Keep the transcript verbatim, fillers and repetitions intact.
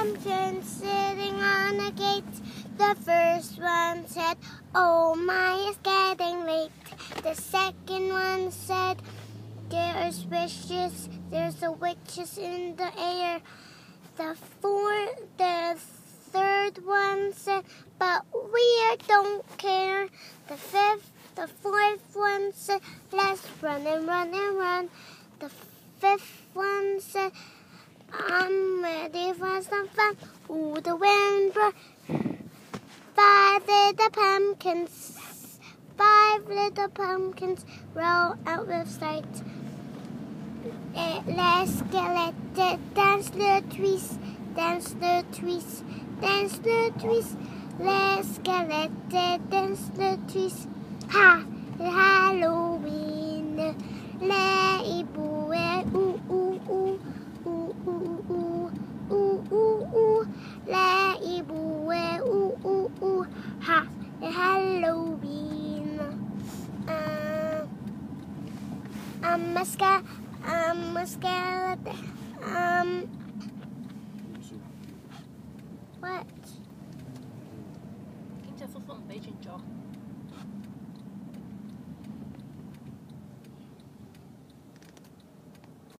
pumpkin sitting on a gate. The first one said, "Oh my, it's getting late." The second one said, "There's wishes, there's a witches in the air." The fourth, the third one said, "But we don't care." The fifth, the fourth one said, "Let's run and run and run." The fifth one said, "I'm ready for some fun." Ooh, the wind blew. Five little pumpkins, five little pumpkins roll out with sight. Let's get it, dance the twist, dance the twist, dance the twist. Let's get it, dance the twist. Ha! Halloween. Leiboe, ooh ooh ooh, ooh ooh ooh, ooh ooh ooh. Leiboe, ooh ooh ooh. Ha! Halloween. Uh, I'm a ska, I'm a skeleton. Um. What? 經濟復甦唔俾轉咗。